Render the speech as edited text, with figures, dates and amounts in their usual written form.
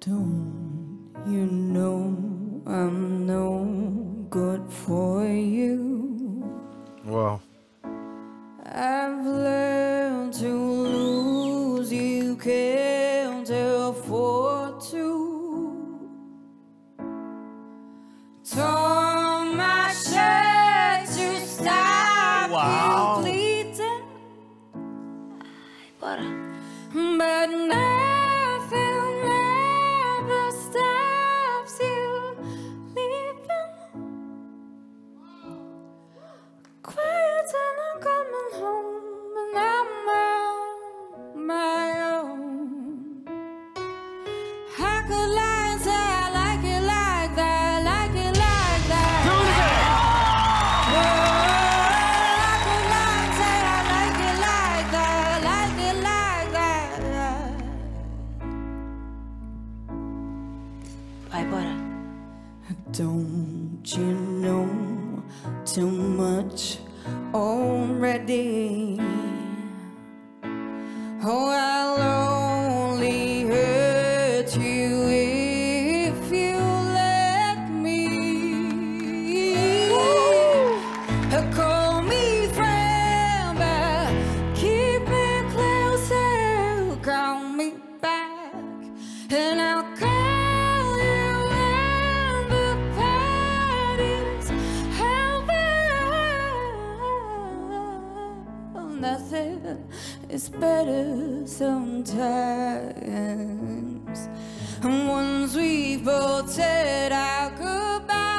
Don't you know I'm no good for you? Wow. I've learned to lose, you can't afford to. Tore my shirt to stop you bleeding, but nothing ever stops you leaving. Quiet and I'm coming home, and I'm on my own. How could I say I like it like that, like it like that? How could I say I like it like that, like it like that? Vai, bora. Don't you know too much already? Oh, I'll only hurt you if you let me. Call me friend, but keep me closer. Call me back, and I'll call you when the party's over. Nothing is better sometimes. And once we've both said our goodbyes.